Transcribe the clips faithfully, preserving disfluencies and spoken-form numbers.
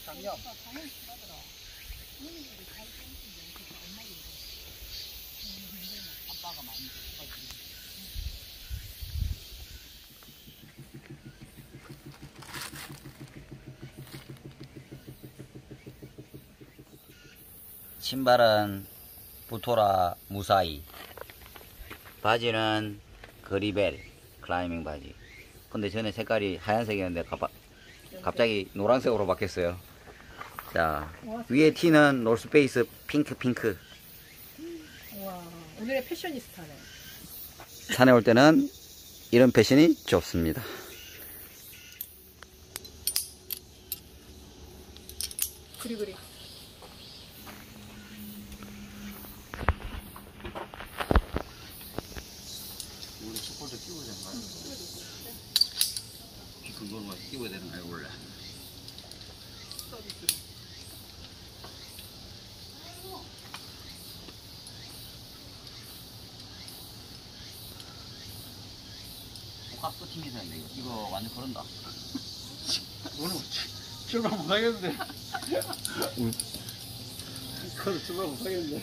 양념. 아빠가 많이 신발은 부토라 무사히, 바지는 그리벨 클라이밍 바지. 근데 전에 색깔이 하얀색이었는데 갑, 갑자기 노란색으로 바뀌었어요. 자, 위에 티는 노스페이스 핑크 핑크. 와, 오늘의 패셔니스타네. 산에 올 때는 이런 패션이 좋습니다. 그리 그리. 우리 촛불도 끼워야 되나요? 그거만 끼워야 되는 거예요 원래? 복합 끝팅해서 했네. 이거 이거 완전 그런다. 오늘 출발 못하겠는데. 그걸 출발 못하겠는데.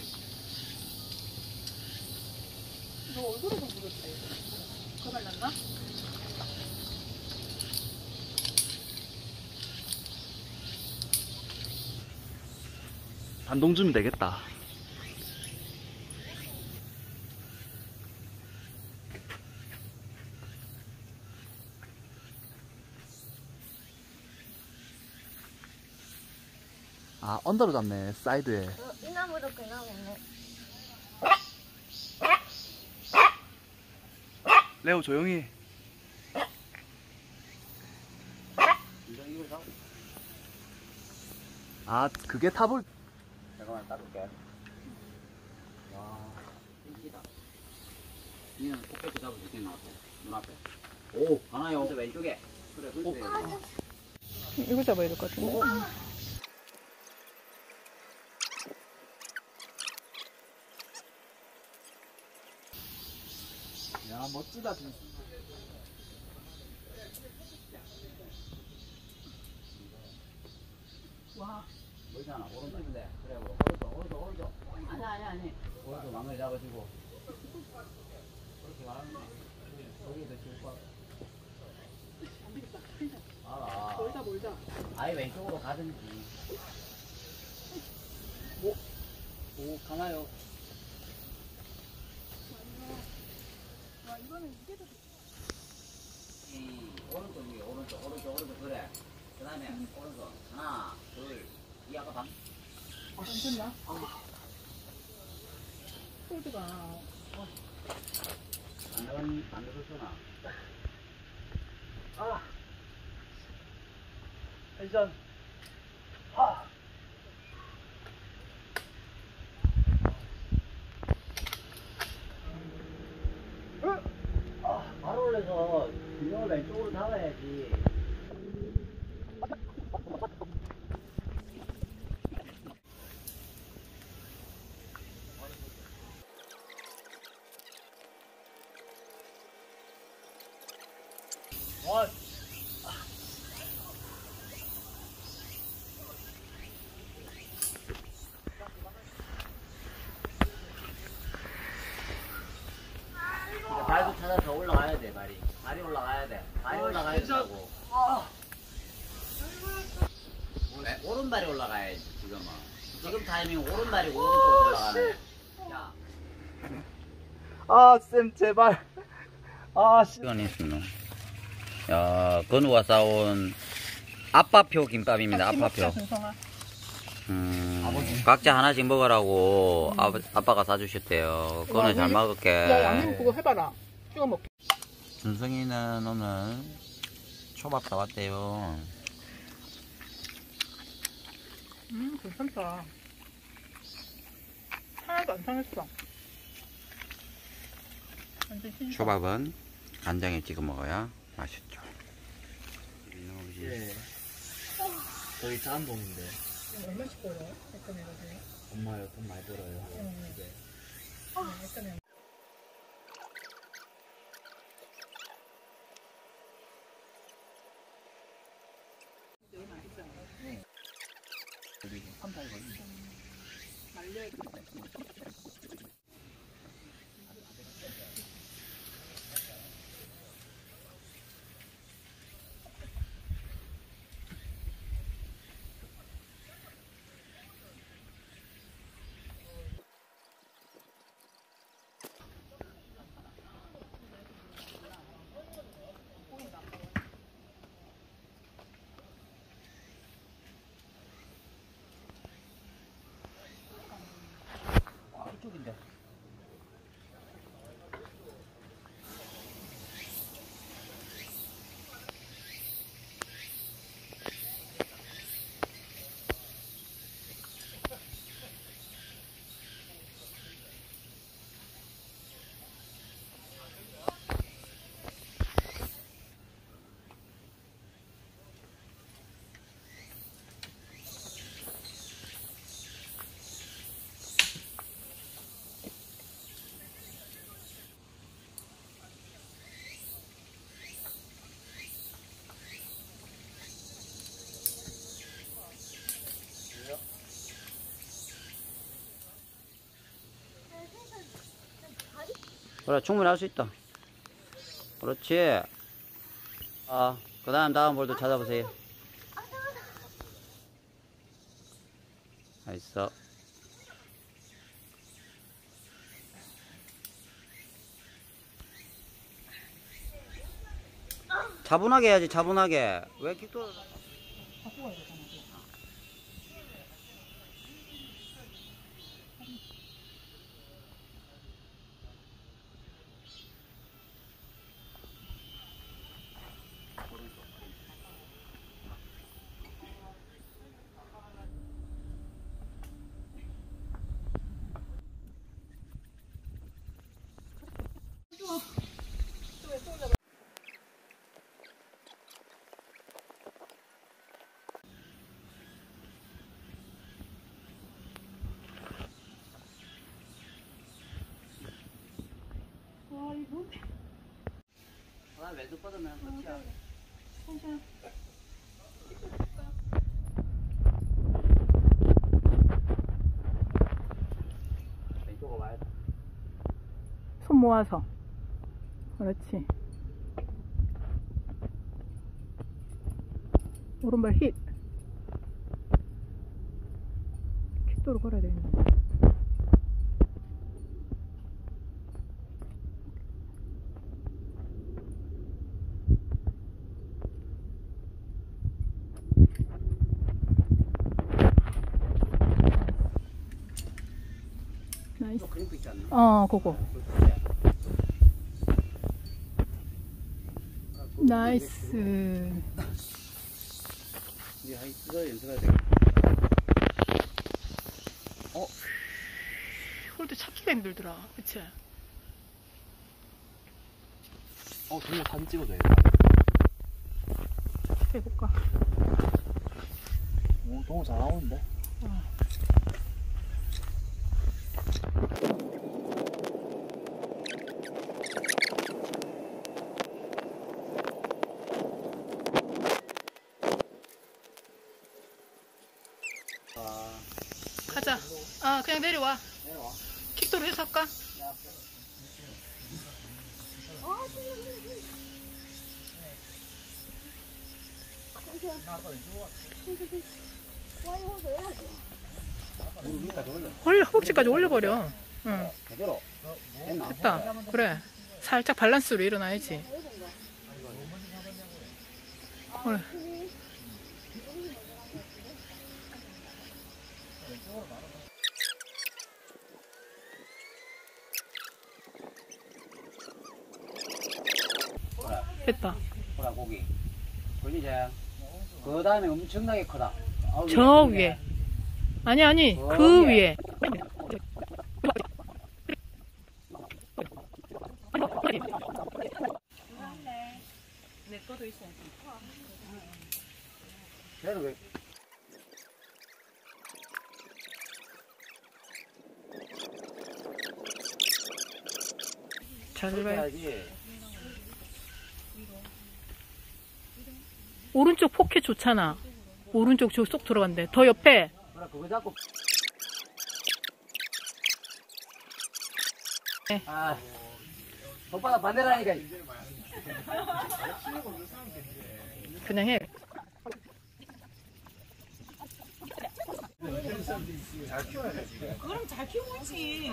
너 얼굴에서 묻었다 이거. 그거 발랐나? 반동 주면 되겠다. 아, 언더로 잡네, 사이드에. 이나무로 그나오네. 레오 조용히. 아, 그게 탑을. 잠깐만 따볼게. 와, 땡기다. 니는 코빼기 잡을 수 있겠나? 눈앞에. 오, 가나요? 왼쪽에. 그래, 그렇지. 어. 이거 잡아야 될 것 같은데. 야, 멋지다, 진짜. 와. 보이잖아, 오른쪽인데. 그래, 오른쪽, 오른쪽, 오른쪽. 아니, 아니, 아니. 오른쪽 망을 잡아주고. 그렇게 말하는 거야. 거기에 더 좋을 것 같아. 안 되겠다. 괜찮아. 알아. 멀다 멀다. 아예 왼쪽으로 가든지. 오, 오, 가나요? 와, 이거는 이게 더 이 오른쪽 위에 오른쪽 오른쪽 오른쪽 그래. 그 다음에 오른쪽 하나 둘 이 아까 방. 안 됐나? 폴드가. 어. 안 안 들었구나. 아. 회전. 아. 아, 바로 올려서 균형을 왼쪽으로 잡아야지. 와. 발도 찾아서 올라가야 돼. 발이 발이 올라가야 돼. 발이 아, 올라가야 진짜. 된다고. 아. 왜? 오른발이 올라가야지 지금은. 지금 타이밍 오른발이 오른쪽으로 올라가네. 야. 아, 쌤, 제발. 아, 씨. 시간이 있습니다. 야, 건우가 싸온 아빠표 김밥입니다. 아빠표. 음, 각자 하나씩 먹으라고 아, 아빠가 사주셨대요. 건우 잘 먹을게. 야, 양념 그거 해봐라. 찍어 먹게. 준성이는 오늘 초밥 사왔대요. 음, 괜찮다. 하나도 안 상했어. 완전 신선. 초밥은 간장에 찍어 먹어야 맛있죠. 예. 저희 자한동인데. 얼마씩 벌어요? 액션 해가지고. 엄마요, 돈 많이 벌어요. 응. 네. 액션 해. 그리고 삼, 사 일 걸린다. 말려야 돼. 아, 이쪽인데. 그래, 충분히 할 수 있다. 그렇지. 아, 그 다음 다음 볼도 찾아보세요. 있어. 차분하게 해야지, 차분하게. 왜 킥도 갖고 가야 되잖아. 와, 이거 뭔데? 아, 왼쪽 뻗으면 끝이야. 괜찮아. 왼쪽으로 와야 돼. 손 모아서. 그렇지. 오른발 힙. 킥도로 걸어야 되겠네. 나이스. 그림도 있지 않나? 어, 그거. 나이스. 이제 한 이거 연습해야 돼. 어? 홀드 찾기가 힘들더라. 그치? 어, 동호 사진 찍어도 돼. 해볼까? 오, 동호 잘 나오는데? 어. 아, 가자. 아, 그냥 내려와. 내려와. 킥도로 해서 할까? 무릎 위까지 올려. 올려, 허벅지까지 올려버려. 응, 제대로. 됐나? 됐다. 그래. 살짝 밸런스로 일어나야지. 그래. 됐다. 보라, 고기. 보이지? 그 다음에 엄청나게 크다. 아, 저 위에. 아니, 아니, 어, 그 위에. 위에. 내 거도 있어. 그래도 왜? 잘 그렇게 봐요. 해야지. 오른쪽 포켓 좋잖아. 오른쪽 저 쏙 들어간대. 더 옆에. 그래. 아까 그거 잡고. 네. 아, 손바닥 반대라니까. 그냥 해. 그럼 잘 키우지.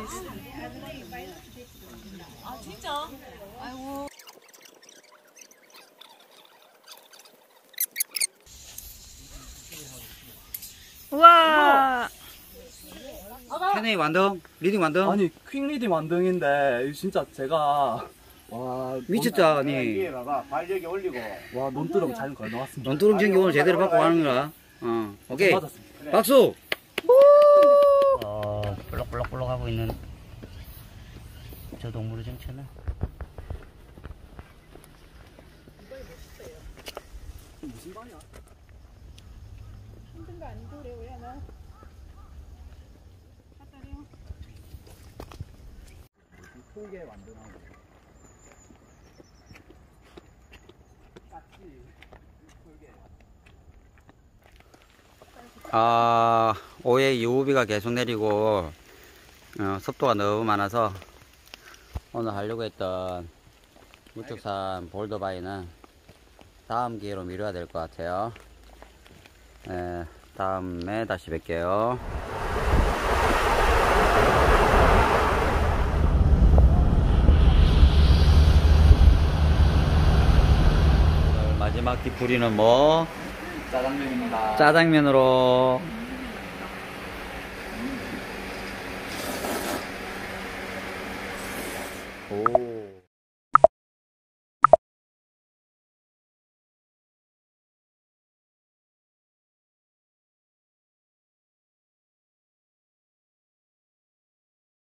아 진짜? 아이고. 우와. 캐네이 완등? 리딩 완등? 아니 퀵리딩 완등인데 이거 진짜 제가 와 미쳤다, 아니. 위에 봐봐. 발력이 올리고. 와 논두렁 잘 걸어놨습니다. 논두렁 전기 오늘 제대로 받고 가는 거야. 어, 오케이. 맞았습니다. 박수! 어, 볼록볼록볼록 하고 있는 저 동물의 정체는? 무슨 말이야? 힘든 거 아니고 그래 왜 하나? 크게 완등하고. 아, 오후에 유후비가 계속 내리고 어, 습도가 너무 많아서 오늘 하려고 했던 우측산 볼더바이는 다음 기회로 미뤄야 될 것 같아요. 네, 다음에 다시 뵐게요. 오늘 마지막 뒷풀이는 뭐? 짜장면입니다. 짜장면으로. 오.